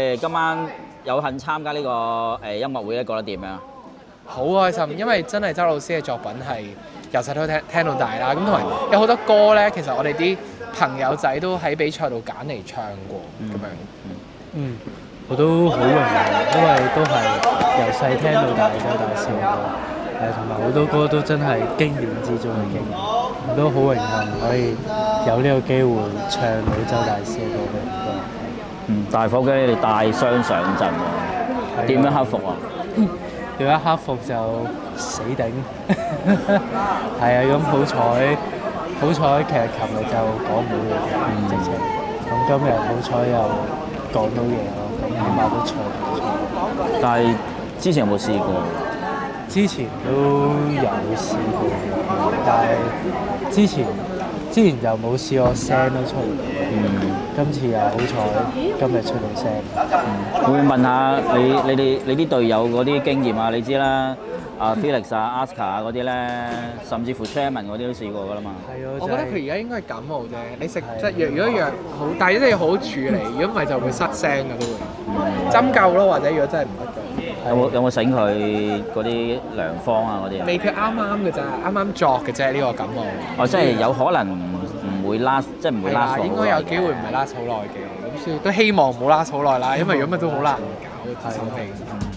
哋今晚有幸參加呢個音樂會咧，覺得點樣？ 好開心，因為真係周老師嘅作品係由細到聽到大啦。咁同埋有好多歌咧，其實我哋啲朋友仔都喺比賽度揀嚟唱過咁樣。 我都好榮幸，因為都係由細聽到大嘅周大師嘅歌，同埋好多歌都真係經典之中嘅經典。我都好榮幸可以有呢個機會唱到周大師嘅歌俾人聽。 大火雞你帶傷上陣喎，點樣克服啊？ 點樣克服就死頂。係啊，咁好彩，其實琴日就講唔到嘢，直情。咁今日好彩又講到嘢咯。起碼都唱唔錯， 但係之前有冇試過？ 之前都有試過嘅，但係之前就冇試過聲都出嚟。今次又好彩，今日出到聲。 會問下你啲隊友嗰啲經驗啊？你知啦，Felix 啊、Aska 啊嗰啲咧，甚至乎 Sherman 嗰啲都試過㗎啦嘛。 係啊， 我覺得佢而家應該係感冒啫。你食即係藥，如果藥好，但係真係要好好處理，如果唔係就會失聲嘅都會。針灸咯，或者如果真係唔得嘅。 有冇醒佢嗰啲良方啊嗰啲？ 未，佢啱嘅咋，啱作嘅啫呢個感冒。 即係有可能唔會 last， 即係唔會 last 好耐嘅。 應該有機會唔係 last 好耐嘅，咁所以都希望唔好 last 好耐啦，因為如果咪都好難搞手臂。